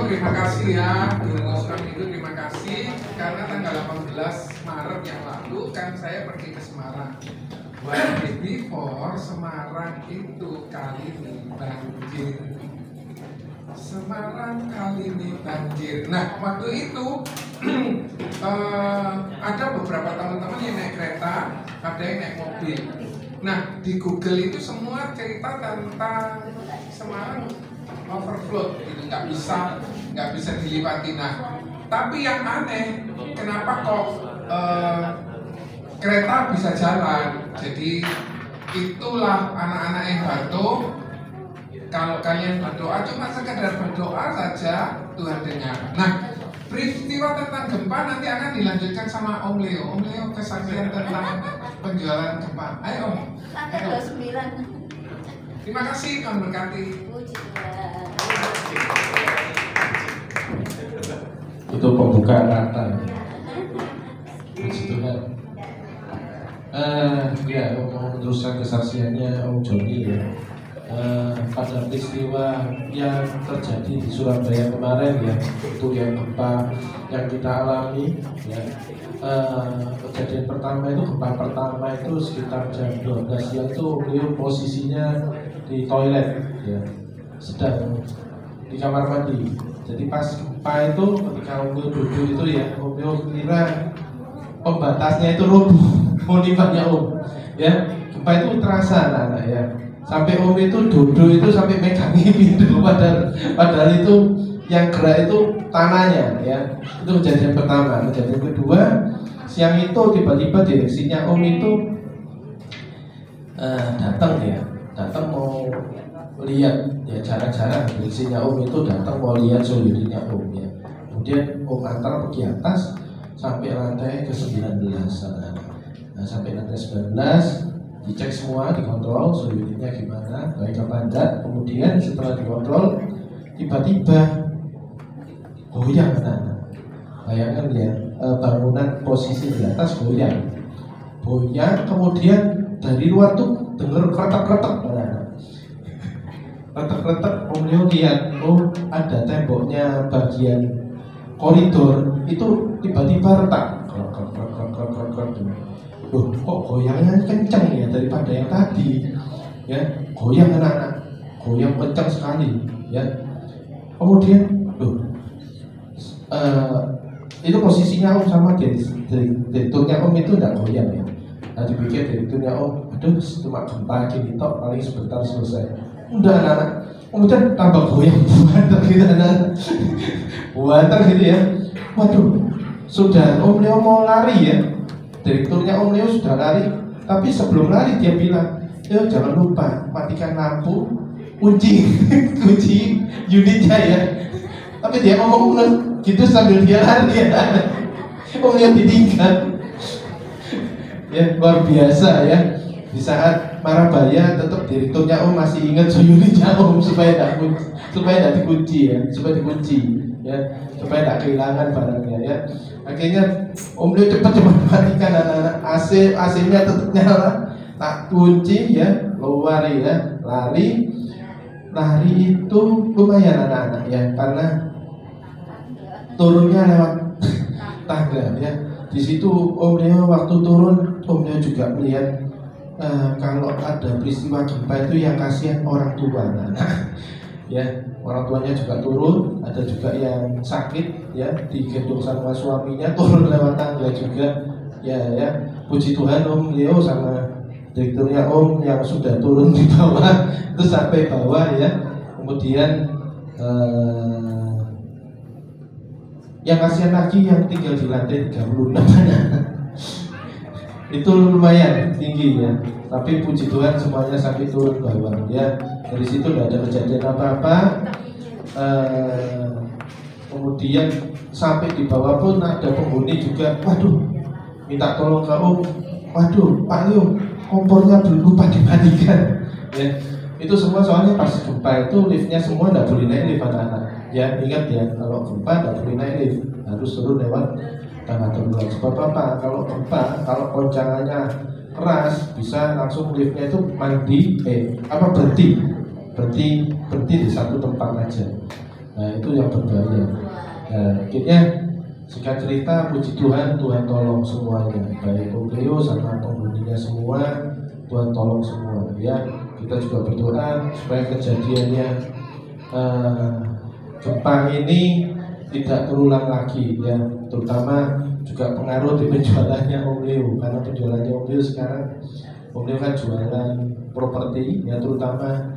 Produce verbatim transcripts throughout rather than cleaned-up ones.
terima kasih ya Guru Kami itu terima kasih karena tanggal delapan belas Maret yang lalu kan saya pergi ke Semarang. One day before Semarang itu kali ini banjir. Semarang kali ini banjir. Nah waktu itu uh, ada beberapa teman-teman yang naik kereta, ada yang naik mobil. Nah di Google itu semua cerita tentang Semarang overflow, gitu nggak bisa nggak bisa dilewati. Nah tapi yang aneh, kenapa kok uh, kereta bisa jalan? Jadi itulah anak-anak yang batuk. Kalau kalian berdoa cuma sekedar berdoa saja, Tuhan dengar. Nah, peristiwa tentang gempa nanti akan dilanjutkan sama Om Leo. Om Leo kesaksian tentang penjualan gempa. Ayo Om. Tanggal dua puluh sembilan. Terima kasih, Tuhan berkati. Puji Tuhan. Itu pembukaan rata. Puji Tuhan. Uh, ya, mau meneruskan kesaksiannya Om Joni ya. Uh, pada peristiwa yang terjadi di Surabaya kemarin ya, itu yang gempa yang kita alami ya. Uh, kejadian pertama itu gempa pertama itu sekitar jam dua belas siang itu beliau posisinya di toilet ya, sedang di kamar mandi. Jadi pas gempa itu ketika beliau duduk itu ya, beliau kira pembatasnya itu rubuh, mau nimbaknya Om ya. Gempa itu terasa anak-anak ya. Sampai Om itu duduk itu sampai megangi pintu, padahal padahal itu yang gerak itu tanahnya ya. Itu kejadian pertama. Kejadian kedua, siang itu tiba-tiba direksinya Om itu uh, datang ya, datang mau lihat ya, jarang-jarang direksinya Om itu datang mau lihat solusinya Om ya. Kemudian Om antar pergi atas sampai lantai ke sembilan belas. Nah, sampai lantai sembilan belas dicek semua, dikontrol suhu unitnya gimana, baik apa enggak. Kemudian setelah dikontrol, tiba-tiba goyang anak-anak. Bayangkan ya, bangunan posisi di atas goyang, goyang. Kemudian dari luar tuh dengar kretek-kretek anak-anak, kretek-kretek. Om lihat, oh ada temboknya bagian koridor itu tiba-tiba retak. Loh, kok goyangnya kencang ya daripada yang tadi ya, goyang anak-anak, goyang kencang sekali ya. Kemudian loh, uh, itu posisinya Om sama direkturnya Om itu tidak goyang ya. Nah dipikir direkturnya Om, aduh cuma gempa gini tok, paling sebentar selesai. Udah anak-anak, kemudian tambah goyang buantar gitu anak-anak, buantar gitu ya. Waduh, sudah Om Leo mau lari ya. Direkturnya Om Leo sudah lari, tapi sebelum lari dia bilang, "Yo jangan lupa matikan lampu, kunci, kunci unitnya ya." Tapi dia ngomong gitu sambil dia lari ya. Om Leo ditinggal. Ya luar biasa ya. Di saat marah bahaya, tetap direkturnya Om masih ingat unitnya Om supaya tidak supaya tidak dikunci ya, supaya dikunci ya, supaya tidak kehilangan barangnya ya. Akhirnya Om Leo cepat-cepat matikan anak-anak, A C A C-nya tetap nyala, tak kunci ya, keluar ya, lari, lari itu lumayan anak-anak ya, karena turunnya lewat tangga ya. Di situ Om Leo waktu turun, Om Leo juga melihat uh, kalau ada peristiwa gempa itu yang kasihan orang tua anak-anak ya. Orang tuanya juga turun, ada juga yang sakit ya, digendong sama suaminya, turun lewat tangga juga ya ya. Puji Tuhan Om Leo sama direkturnya Om yang sudah turun di bawah itu sampai bawah ya. Kemudian eh, yang kasihan lagi yang tinggal di lantai tiga puluh enam itu lumayan tinggi ya, tapi puji Tuhan semuanya sampai turun bawah ya. Dari situ tidak ada kejadian apa-apa. Uh, kemudian sampai di bawah pun ada penghuni juga, waduh, minta tolong ke Om, waduh Pak Leo, kompornya belum lupa dimatikan ya. Itu semua soalnya pas gempa itu liftnya semua tidak boleh naik lift anak-anak ya. Ingat ya, kalau gempa tidak boleh naik lift, harus turun lewat tangga darurat. Sebab apa? Kalau gempa, kalau goncangannya keras, bisa langsung liftnya itu mandi, eh apa berhenti, berhenti berhenti di satu tempat aja. Nah itu yang berbahaya. Nah, akhirnya singkat cerita, puji Tuhan, Tuhan tolong semuanya, baik Om Leo sama penghuninya semua, Tuhan tolong semua. Ya, kita juga berdoa supaya kejadiannya uh, gempa ini tidak terulang lagi, ya, terutama juga pengaruh di penjualannya Om Leo, karena penjualannya Om Leo sekarang, Om Leo kan jualan properti, ya, terutama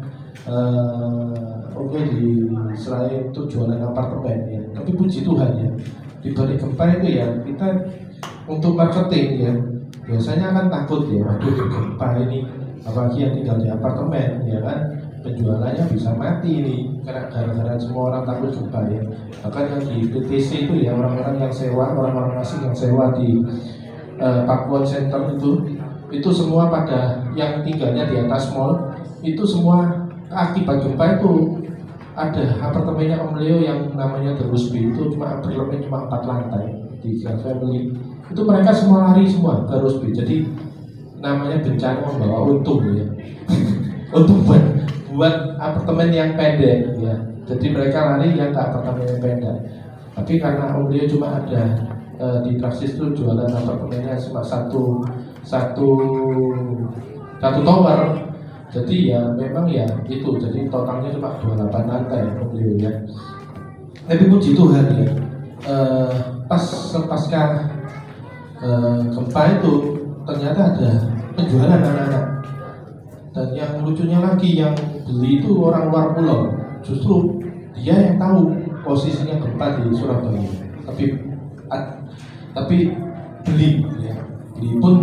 uh, Om Leo di Israel itu jualan apartemen, ya. Tapi puji Tuhan, ya, di balik gempa itu ya kita untuk marketing, ya, biasanya kan takut, ya, waduh di gempa ini apalagi yang tinggal di apartemen, ya kan, penjualannya bisa mati ini karena gara-gara semua orang takut gempa, ya. Bahkan yang di P T C itu, ya, orang-orang yang sewa, orang-orang asing yang sewa di uh, Pakuwon Center itu, itu semua pada yang tinggalnya di atas mall, itu semua akibat gempa itu ada apartemennya Om Leo yang namanya The Rusby, itu cuma apartemen cuma empat lantai di Grand Family, itu mereka semua lari semua ke Rusby. Jadi namanya bencana membawa untung, ya. Untung buat buat apartemen yang pendek, ya. Jadi mereka lari yang ke apartemen yang pendek. Tapi karena Om Leo cuma ada e, di Praksis itu jualan apartemennya cuma satu satu satu tower. Jadi ya memang ya itu, jadi totalnya cuma dua puluh delapan lantai Om Leo, ya. Tapi puji Tuhan, ya, e, pas pasca e, gempa itu ternyata ada penjualan anak-anak. Dan yang lucunya lagi, yang beli itu orang luar pulau. Justru dia yang tahu posisinya gempa di Surabaya, tapi ad, tapi beli, ya. Beli pun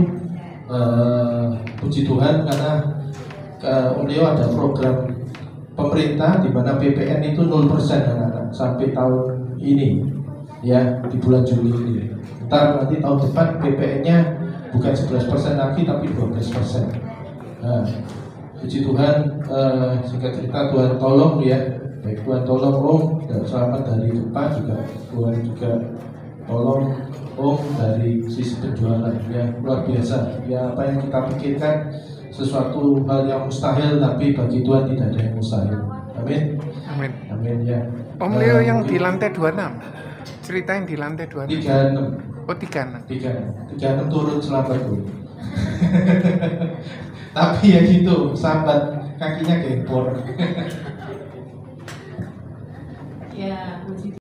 uh, puji Tuhan karena uh, Om Leo ada program pemerintah di mana P P N itu nol persen anak-anak sampai tahun ini, ya, di bulan Juli ini. Ntar nanti tahun depan P P N-nya bukan sebelas persen lagi tapi dua belas persen. Nah, puji Tuhan, eh, singkat cerita Tuhan tolong, ya, baik Tuhan tolong Om dan selamat dari gempa, juga Tuhan juga tolong Om dari sisi penjualan, ya, luar biasa. Ya, apa yang kita pikirkan sesuatu hal yang mustahil, tapi bagi Tuhan tidak ada yang mustahil. Amin. Amin. Amin, ya. Om Leo Uh, yang mungkin di lantai dua puluh enam, ceritain di lantai dua puluh enam. tiga puluh enam. Oh, tiga puluh enam. tiga puluh enam turun selamat dulu. Tapi ya gitu, sambat kakinya gempor. Ya,